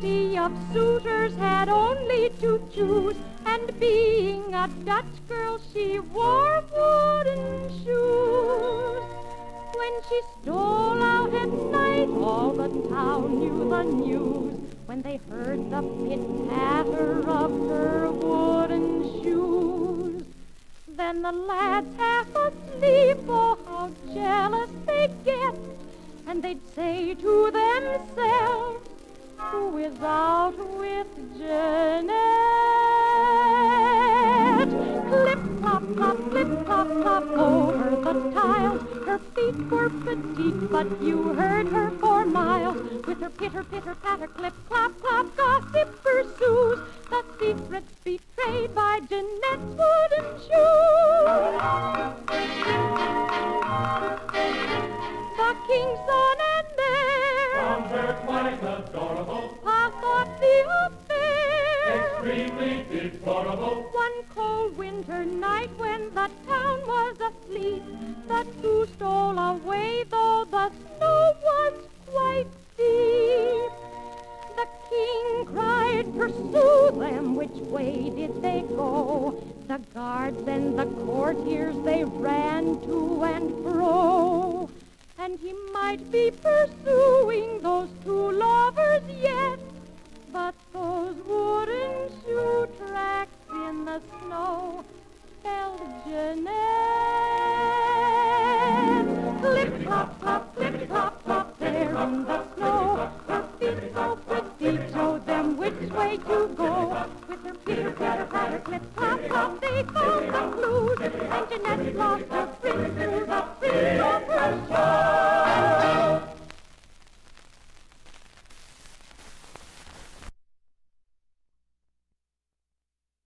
sea of suitors had only to choose, and being a Dutch girl, she wore wooden shoes. When she stole out at night, all the town knew the news, when they heard the pit-patter of her wooden shoes. Then the lads, half asleep, oh, how jealous they'd get, and they'd say to themselves, who is out with Jeanette? Clip-clop-clop, clip-clop-clop over the tiles. Her feet were petite, but you heard her for miles. With her pitter-pitter-patter, clip-clop-clop, gossip pursues the secrets betrayed by Jeanette's wooden shoes. The king's son and heir found her quite adorable. Pa thought the affair Extremely deplorable. One cold winter night when the town was asleep, the two stole away, though the snow was quite deep. The king cried, pursue them, which way did they go? The guards and the courtiers, they ran to and fro. And he might be pursuing those two lovers yet, but those wooden shoe tracks in the snow spelled Jeanette. Clip-clop-clop, clip-clop-clop, there in the snow. Her feet so pretty showed them which way to go. With her pitter-patter-patter, clip-clop-clop, they found the clues, and Jeanette lost her